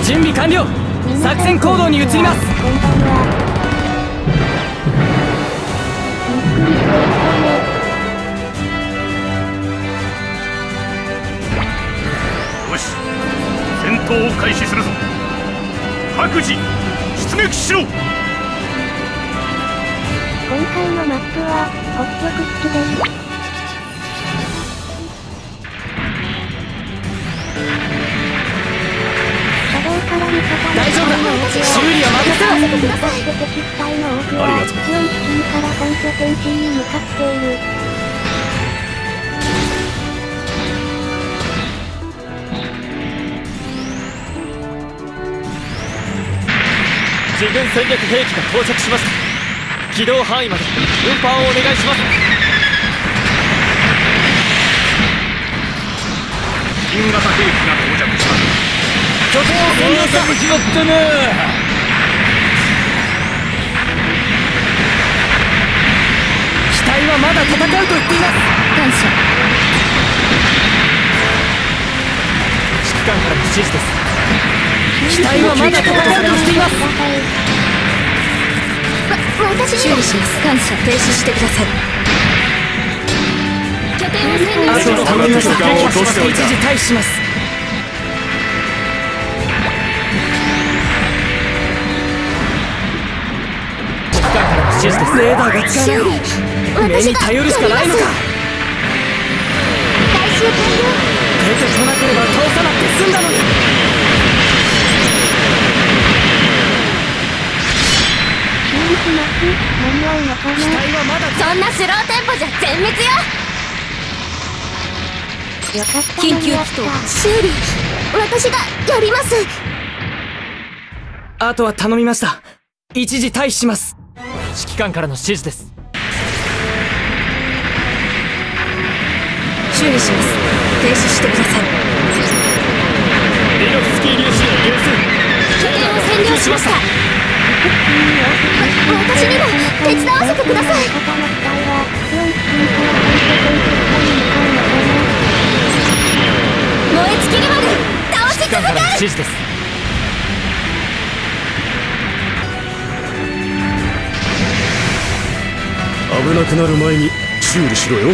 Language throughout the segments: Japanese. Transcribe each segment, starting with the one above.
準備完了。作戦行動に移ります。 こんばんは。ゆっくりしていってね。 よし、戦闘を開始するぞ。各自出撃しろ。 今回のマップは北極基地です。 大丈夫だ。修理は任せろ。 敵機体の多くはイオン付近から本拠点 C に向かっている。 自軍戦略兵器が到着しました。軌道範囲まで運搬をお願いします。 新型兵器が到着した。 拠点を占領した。始まったな。機体はまだ戦うと言っています。 感謝。 指揮官からの指示です。機体はまだ戦うとしています。 私にも修理します。感謝。停止してください。拠点を占領あします。 と頼みました。一時退避します。レーダーが使えない。目に頼るしかないのか。 回収完了。 出てこなければ倒さなくて済んだのに。 修理します。間に合うのかな。 機体はまだ。 そんなスローテンポじゃ全滅よ。 よかった。 緊急祈祷。修理私がやります。 あとは頼みました。一時退避します。指揮官からの指示です。 修理します。停止してください。 リノフスキー粒子を流出。 拠点を占領しました。私にも手伝わせてください。燃え尽きるまで倒し続け。 指揮官からの指示です。 危なくなる前に修理しろよ。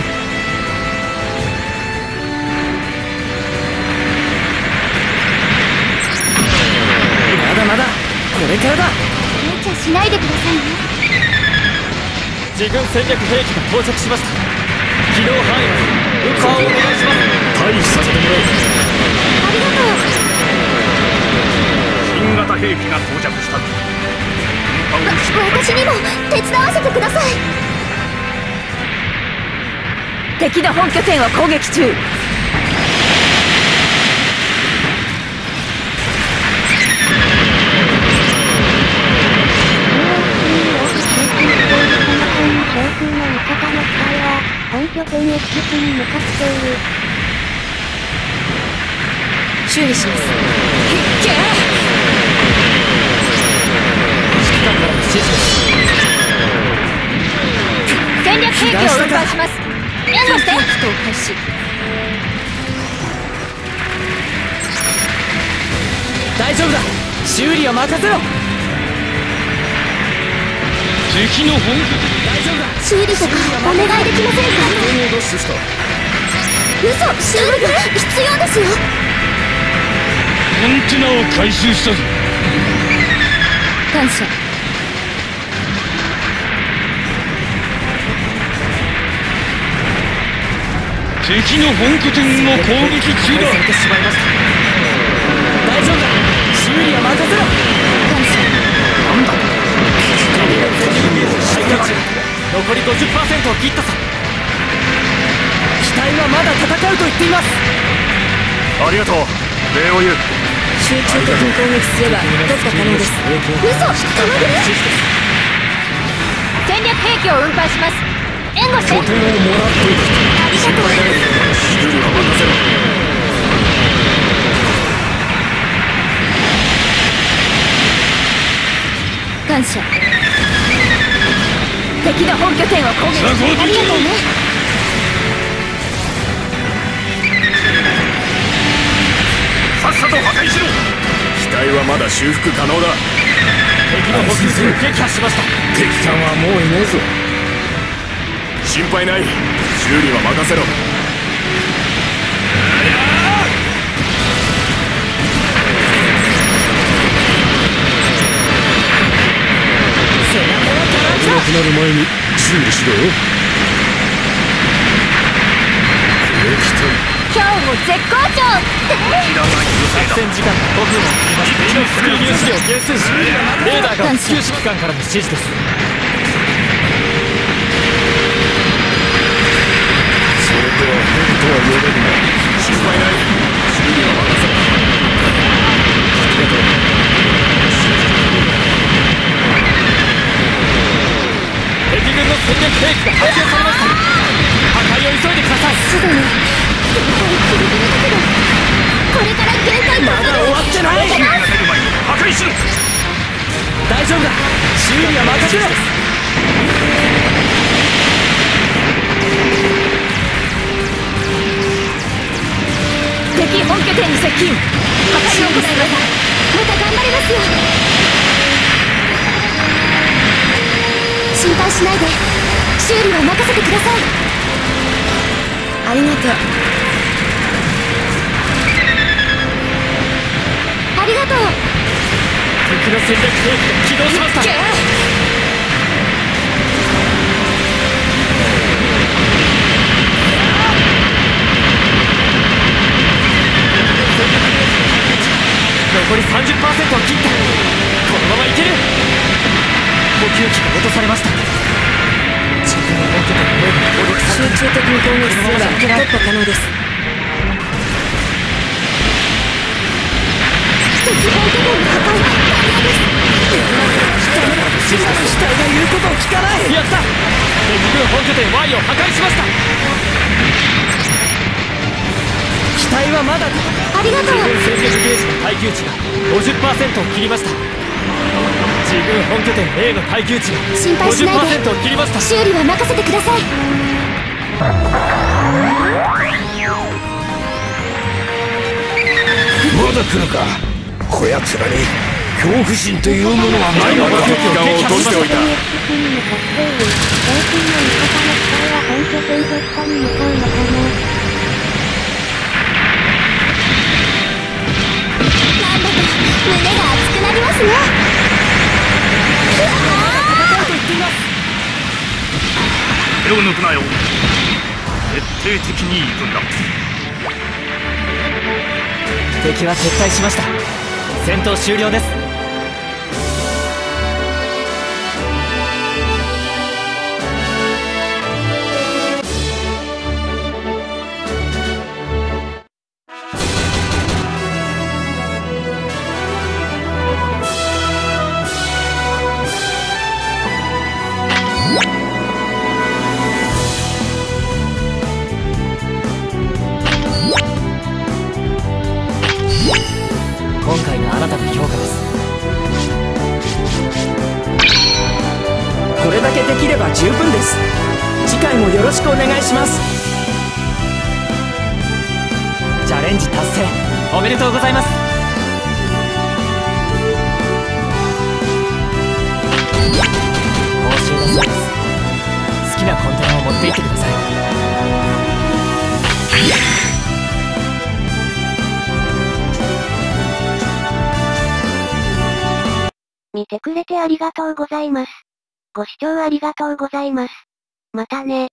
まだまだこれからだ。 無茶しないでくださいね。 自軍戦略兵器が到着しました。軌道範囲まで運搬をお願いします。 退避させてもらう。 ありがとう。 新型兵器が到着した。 私にも手伝わせてください。敵の本拠点を攻撃中。 少数の味方の機体は本拠点 X に向かっている。 修理します。 指揮官からの指示です。 戦略兵器を運搬します。援護して。祈祷開始。 大丈夫だ。修理は任せろ。 敵の本拠地。 大丈夫だ。 修理とかお願いできませんか。 ダッシュした。 嘘、修理が必要ですよ。 コンテナを回収したぞ。 感謝。 敵の本拠点を攻撃中だ。 されてしまいました。大丈夫だ。修理は任せろ。 感謝。 なんだ。残り 50% を切ったさ。機体はまだ戦うと言っています。 ありがとう、礼を言う。 集中的に攻撃すれば突破可能です。嘘、玉切れ。戦略兵器を運搬します。援護して。 拠点をもらっている。 ありがとう。 修理は任せろ。 感謝。敵の本拠点を攻撃。ありがとうね。 さっさと破壊しろ。 機体体はまだ修復可能だ。 敵の補給線を撃破しました。 敵艦はもういねえぞ。心配ない。修理は任せろ。なくなる前に修理しろよ。 今日も絶好調作戦時間5分を切りまして、敵のスクリーン資料を減衰し、レーダーが補給指揮官からの指示です。 それでは変とは言えるが、心配ない。修理は任せろ。ありがとう。敵軍の戦略兵器が発見されました。破壊を急いでください。 すぐに限界ギリギリだけど、これから限界突破まだ終わってない。 破壊しろ。 大丈夫だ。修理は任せろ。 敵本拠点に接近。破壊を行います。 また頑張りますよ。心配しないで、修理は任せてください。 ありがとう。 ありがとう。 敵の戦略兵器が起動しました。残り 30% を切った。このままいける。補給機が落とされました。自分の本拠点の兵が攻撃され集中的に攻撃すれば突破可能です。 敵本拠点の破壊完了です。 死体が言うことを聞かない。やった。敵軍本拠点 Y を破壊しました。機体はまだだ。 ありがとう。 自軍戦略ゲージの耐久値が 50% を切りました。自軍本拠点 A の耐久値が心配しないで、 50% を切りました。 修理は任せてください。 まだ来るか。こやつらに恐怖心というものはないのか。敵艦を落としておいた。 本拠点突破に向かうのかな。なんだか胸が熱くなりますね。 戦うと言っています。 手を抜くなよ。徹底的に行くんだ。 敵は撤退しました。戦闘終了です。今回のあなたの評価です。 これだけできれば十分です。次回もよろしくお願いします。 チャレンジ達成おめでとうございます。報酬だそうです。好きなコンテナを持って行ってください。 見てくれてありがとうございます。ご視聴ありがとうございます。またね。